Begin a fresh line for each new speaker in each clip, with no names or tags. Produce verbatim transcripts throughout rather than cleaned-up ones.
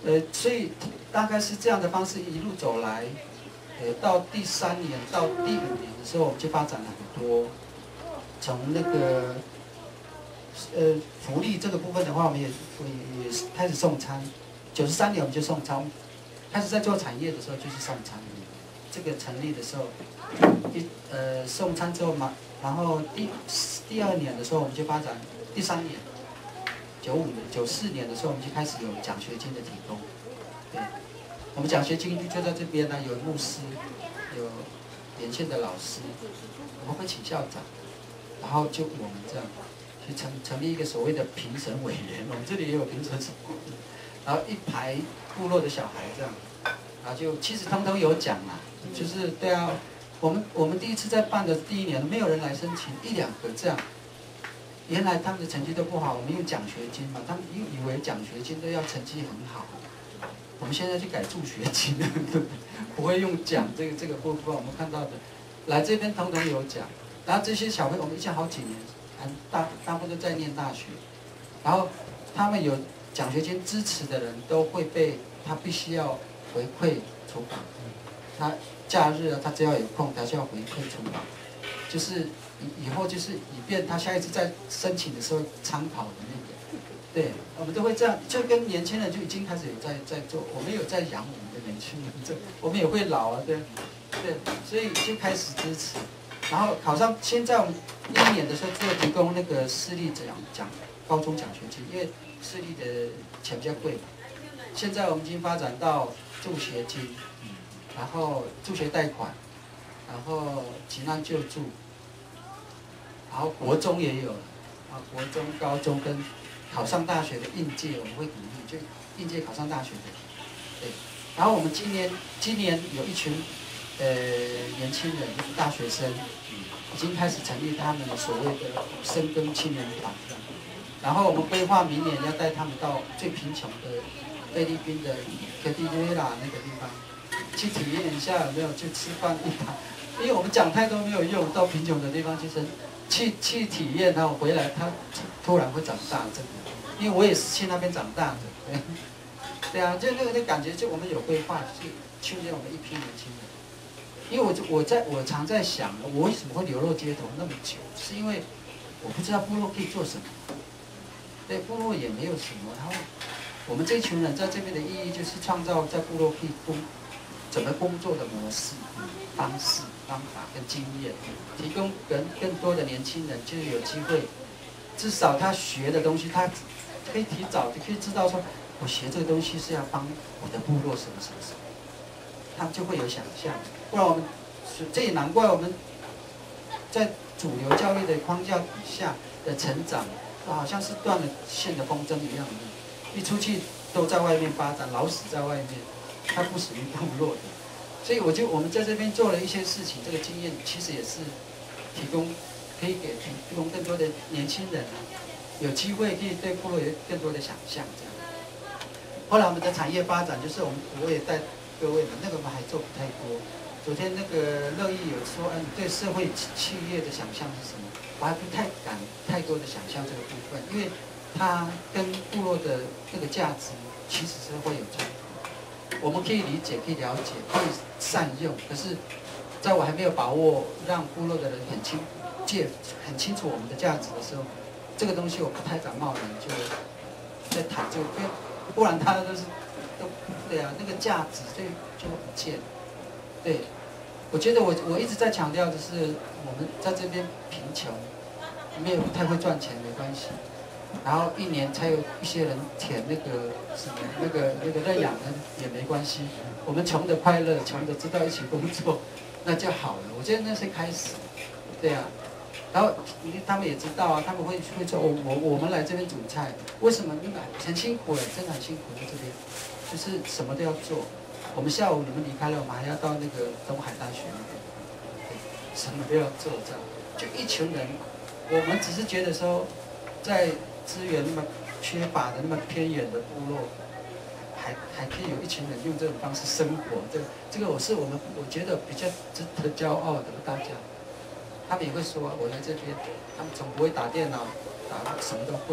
呃，所以大概是这样的方式一路走来，呃，到第三年到第五年的时候，我们就发展了很多，从那个呃福利这个部分的话，我们也也也开始送餐。九十三年我们就送餐，开始在做产业的时候就是送餐。这个成立的时候，一呃送餐之后嘛，然后第第二年的时候我们就发展，第三年，九五年、九四年的时候我们就开始有奖学金的提供。对，我们奖学金就在这边呢，有牧师，有连线的老师，我们会请校长，然后就我们这样去成成立一个所谓的评审委员，我们这里也有评审委员，然后一排部落的小孩这样，然后就其实通通有奖啦，就是对啊，我们我们第一次在办的第一年，没有人来申请，一两个这样。原来他们的成绩都不好，我们用奖学金嘛，他们以以为奖学金都要成绩很好，我们现在去改助学金，不会用奖这个这个部分，我们看到的，来这边通通有奖，然后这些小朋友我们已经好几年，很大大部分都在念大学，然后他们有奖学金支持的人都会被他必须要回馈出版，他假日啊，他只要有空，他就要回馈出版，就是以以后就是以便他下一次再申请的时候参考的那个，对，我们都会这样，就跟年轻人就已经开始有在在做，我们有在养我们的年轻人，这我们也会老啊，对，对，所以就开始支持，然后考上，现在我们一年的时候只有提供那个私立奖奖高中奖学金，因为私立的钱比较贵嘛，现在我们已经发展到助学金，然后助学贷款，然后急难救助。然后国中也有了，啊，国中、高中跟考上大学的应届，我们会鼓励，就应届考上大学的，对。然后我们今年今年有一群呃年轻人，就是大学生，已经开始成立他们所谓的深耕青年团，然后我们规划明年要带他们到最贫穷的菲律宾的 K T V 啦那个地方，去体验一下有没有去吃饭一盘，因为我们讲太多没有用，到贫穷的地方去生。去去体验，然后回来，他突然会长大，真的，因为我也是去那边长大的，对，对啊，就那个那感觉，就我们有规划，去训练我们一批年轻人。因为我就我在我常在想，我为什么会流落街头那么久，是因为我不知道部落可以做什么，对，部落也没有什么，然后我们这群人在这边的意义就是创造在部落可以工怎么工作的模式、方式。方法跟经验，提供更更多的年轻人就有机会，至少他学的东西，他可以提早就可以知道说，我学这个东西是要帮我的部落什么什么什么，他就会有想象。不然我们，这也难怪我们在主流教育的框架底下的成长，好像是断了线的风筝一样的，一出去都在外面发展，老死在外面，他不属于部落的。所以我就我们在这边做了一些事情，这个经验其实也是提供，可以给提供更多的年轻人啊，有机会可以对部落有更多的想象这样。后来我们的产业发展，就是我们我也带各位们，那个我们还做不太多。昨天那个乐意有说，嗯，对社会企业的想象是什么？我还不太敢太多的想象这个部分，因为它跟部落的那个价值其实是会有冲突。我们可以理解，可以了解，可以善用。可是，在我还没有把握让部落的人很清界很清楚我们的价值的时候，这个东西我不太敢贸然就在谈这个，因为不然他都是都对啊，那个价值就就会不见。对，我觉得我我一直在强调的是，我们在这边贫穷，没有太会赚钱没关系。然后一年才有一些人填那个什么那个那个认养人也没关系，我们穷的快乐，穷的知道一起工作，那就好了。我觉得那是开始，对啊。然后他们也知道啊，他们会会说，我我我们来这边煮菜，为什么？因为很辛苦哎，真的很辛苦在这边，就是什么都要做。我们下午你们离开了，我们还要到那个东海大学那边，对，什么都要做，这样就一群人。我们只是觉得说，在资源那么缺乏的、那么偏远的部落，还还可以有一群人用这种方式生活，这个这个我是我们我觉得比较值得骄傲的。大家，他们也会说，我来这边，他们总不会打电脑，打什么都会，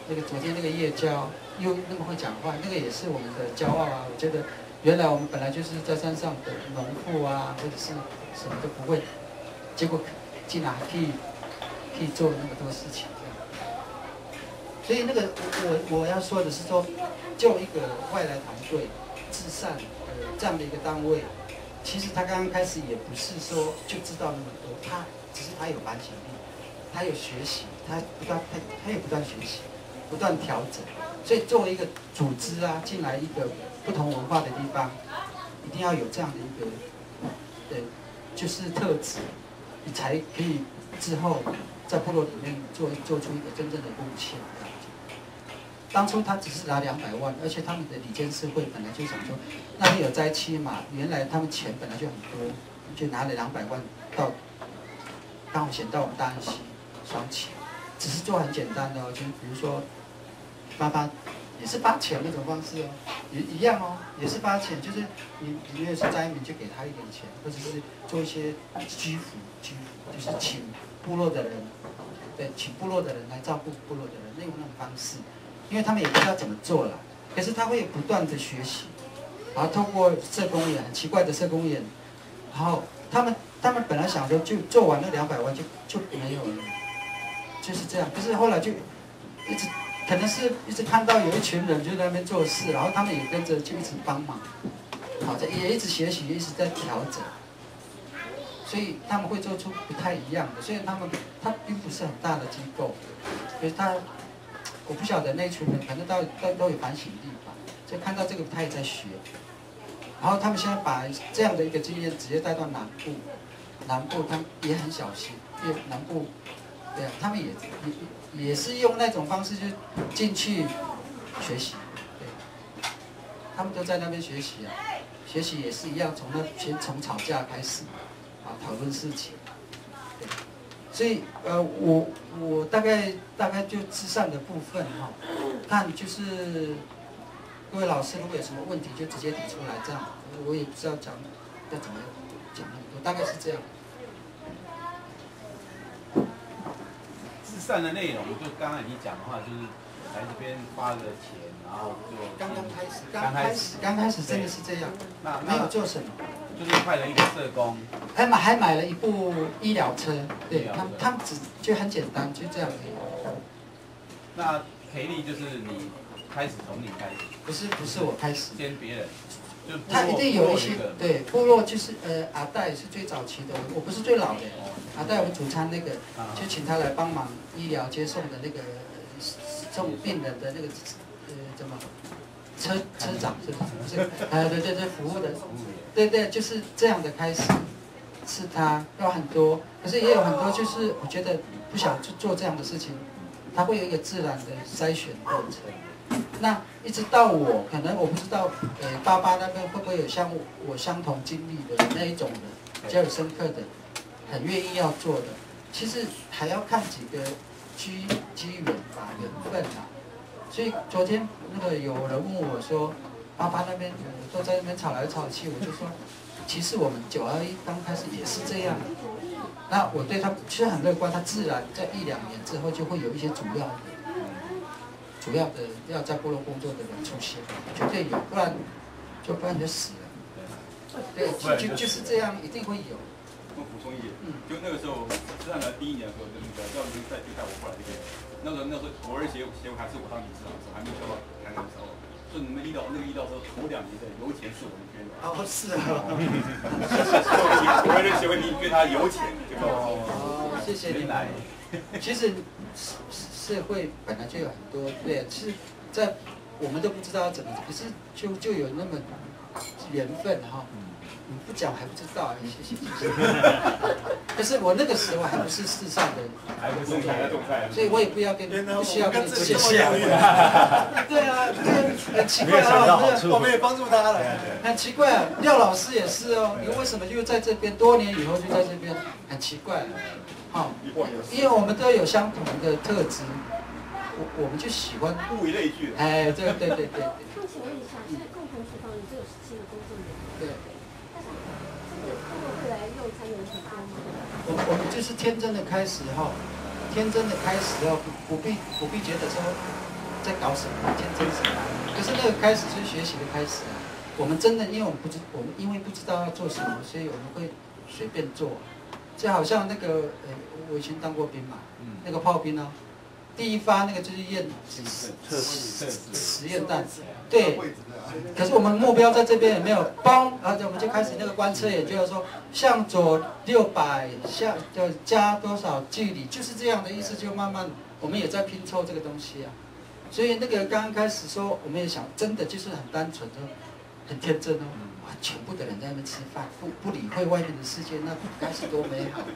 那个昨天那个叶教又那么会讲话，那个也是我们的骄傲啊！我觉得原来我们本来就是在山上的农妇啊，或者是什么都不会，结果竟然还可以可以做那么多事情。所以那个我我我要说的是说，就一个外来团队至善呃这样的一个单位，其实他刚刚开始也不是说就知道那么多，他只是他有反省力，他有学习，他不断他他也不断学习，不断调整。所以作为一个组织啊，进来一个不同文化的地方，一定要有这样的一个呃就是特质，你才可以之后在部落里面做做出一个真正的贡献。当初他只是拿两百万，而且他们的理监事会本来就想说，那边有灾区嘛，原来他们钱本来就很多，就拿了两百万到刚好选到我们大安溪双旗，只是做很简单的哦，就比如说发发也是发钱那种方式哦，也一样哦，也是发钱，就是你你如果是灾民就给他一点钱，或者是做一些居服居服，就是请部落的人，对，请部落的人来照顾部落的人，那种那种方式。因为他们也不知道怎么做了，可是他会不断的学习，然后通过社工员很奇怪的社工员，然后他们他们本来想说就做完那两百万就就没有了，就是这样。可是后来就一直可能是一直看到有一群人就在那边做事，然后他们也跟着就一直帮忙，好在也一直学习，一直在调整，所以他们会做出不太一样的。所以他们他并不是很大的机构，所以他。我不晓得那群人，反正都都都有反省力吧，所以看到这个他也在学，然后他们现在把这样的一个经验直接带到南部，南部他们也很小心，因为南部，对啊，他们也也也是用那种方式就进去学习，对，他们都在那边学习啊，学习也是一样，从那先从吵架开始，啊，讨论事情，对。所以，呃，我我大概大概就至善的部分哈，看就是各位老师如果有什么问题就直接提出来，这样我也不知道讲要怎么讲那么多，大概是这样。
至善的内容，就刚刚你讲的话，就是来这边发了钱，然后就
刚刚开始，刚开始，刚开始真的是这样，
那
没有做什么。
就是派了一个社工，
还买还买了一部医疗车，对他们他们只就很简单，就这样而已。
那培力就是你开始从你开始，
不是不是我开始，
先别人，就
他一定有一些对部落就是呃阿代是最早期的，我不是最老的，阿代我们主餐那个就请他来帮忙医疗接送的那个送病人的那个呃怎么车车长是不是？呃对对对服务的。对对，就是这样的开始，是他有很多，可是也有很多，就是我觉得不想去做这样的事情，他会有一个自然的筛选过程。那一直到我，可能我不知道，呃，爸爸那边会不会有像我相同经历的那一种的，比较有深刻的，很愿意要做的。其实还要看几个机机缘吧，缘分啊。所以昨天那个有人问我说。爸爸那边都在那边吵来吵去，我就说，其实我们九二一刚开始也是这样。那我对他其实很乐观，他自然在一两年之后就会有一些主要的、主要的要在部落工作的人出现，绝对有，不然就不然就死了。对，就就就是这样，一定会有。
我补充一点，就那个时候上来第一年的时候，就那个廖军带就带我过来这边，那时候那时候国二协协会还是我当理事长的时候，还没调到台南的时候。就你们医疗那个医疗车头两年的油钱是我们捐的。
哦，是啊。
我们协会你捐他油钱，就
哦，谢谢你们。其实社会本来就有很多，对，是在我们都不知道怎么，可是就就有那么缘分哈。你不讲还不知道，谢谢谢谢。可是我那个时候还不是世上的，
还不种菜，种菜，
所以我也不要跟不需要跟谢谢。对啊，很奇怪啊，
我们也帮助他了。
很奇怪啊，廖老师也是哦，你为什么就在这边？多年以后就在这边，很奇怪。好，因为我们都有相同的特质，我我们就喜欢
物以类聚。
哎，对对对对对。
那请问一下，现在共同厨房里只有十七个工作人员。
对。
会来用餐的人很多吗？
我我们就是天真的开始哈，天真的开始哦，不不必不必觉得说在搞什么，天真什么。可是那个开始就是学习的开始啊。我们真的，因为我们不知，我们因为不知道要做什么，所以我们会随便做。就好像那个，呃，我以前当过兵嘛，嗯、那个炮兵哦，第一发那个就是验
测试
实验弹，对。可是我们目标在这边也没有，嘣，然后我们就开始那个观测，也就是说向左六百，向就加多少距离，就是这样的意思。就慢慢，我们也在拼凑这个东西啊。所以那个刚刚开始说，我们也想，真的就是很单纯的。很天真哦，哇！全部的人在那边吃饭，不不理会外面的世界，那该是多美好。